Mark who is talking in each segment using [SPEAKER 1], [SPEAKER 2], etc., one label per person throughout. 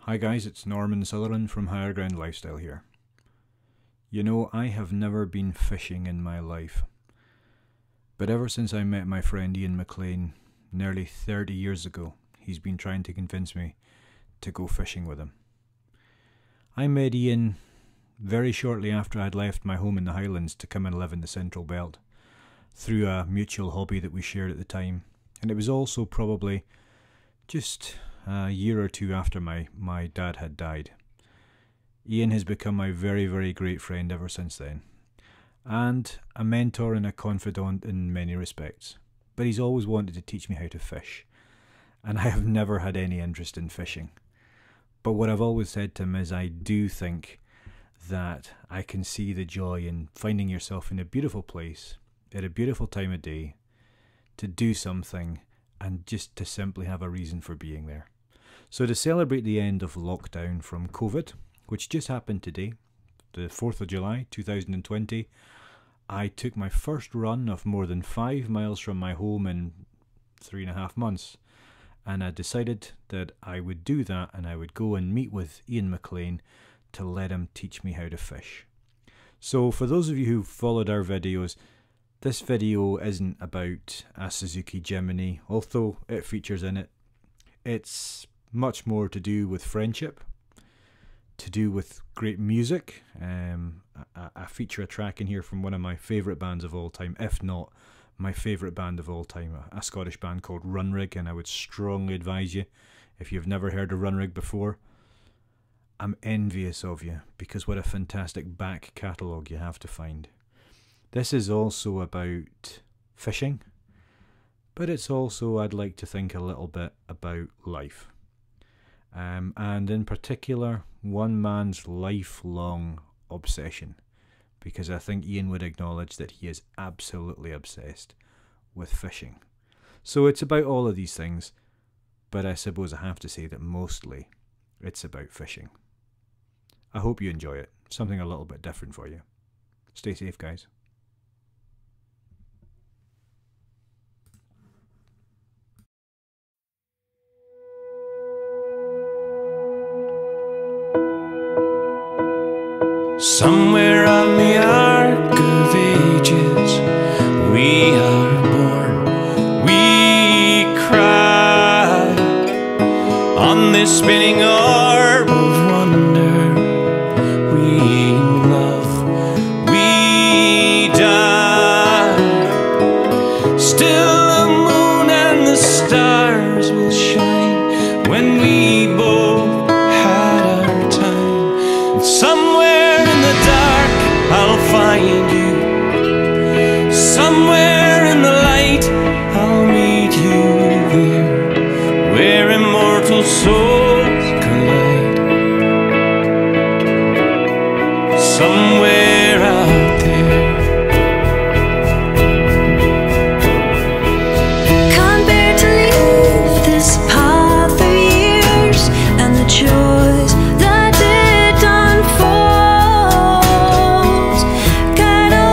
[SPEAKER 1] Hi guys, it's Norman Sutherland from Higher Ground Lifestyle here. You know, I have never been fishing in my life. But ever since I met my friend Ian McLean nearly 30 years ago, he's been trying to convince me to go fishing with him. I met Ian very shortly after I'd left my home in the Highlands to come and live in the Central Belt, through a mutual hobby that we shared at the time. And it was also probably just a year or two after my dad had died. Ian has become my very, very great friend ever since then, and a mentor and a confidant in many respects. But he's always wanted to teach me how to fish, and I have never had any interest in fishing. But what I've always said to him is I do think that I can see the joy in finding yourself in a beautiful place, at a beautiful time of day, to do something and just to simply have a reason for being there. So to celebrate the end of lockdown from COVID, which just happened today, the 4th of July 2020, I took my first run of more than 5 miles from my home in 3.5 months. And I decided that I would do that, and I would go and meet with Ian McLean to let him teach me how to fish. So for those of you who followed our videos, this video isn't about a Suzuki Gemini, although it features in it. It's much more to do with friendship, to do with great music. I feature a track in here from one of my favourite bands of all time, if not my favourite band of all time, a Scottish band called Runrig, and I would strongly advise you, if you've never heard of Runrig before, I'm envious of you, because what a fantastic back catalogue you have to find. This is also about fishing, but it's also, I'd like to think, a little bit about life. And in particular, one man's lifelong obsession, because I think Ian would acknowledge that he is absolutely obsessed with fishing. So it's about all of these things, but I suppose I have to say that mostly it's about fishing. I hope you enjoy it. Something a little bit different for you. Stay safe, guys.
[SPEAKER 2] Somewhere on the arc of ages, we are born, we cry on this spinning orb of wonder. We love, we die. Still the moon and the stars will shine when we both had our time. And somewhere I'll find you. Somewhere in the light I'll meet you there, where immortal souls collide. Somewhere out there.
[SPEAKER 3] Can't bear to leave this path of years and the joys that it unfolds.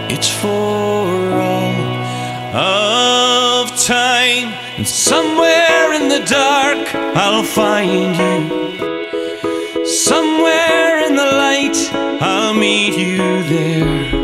[SPEAKER 2] it's for all of time. And somewhere in the dark I'll find you. Somewhere in the light I'll meet you there.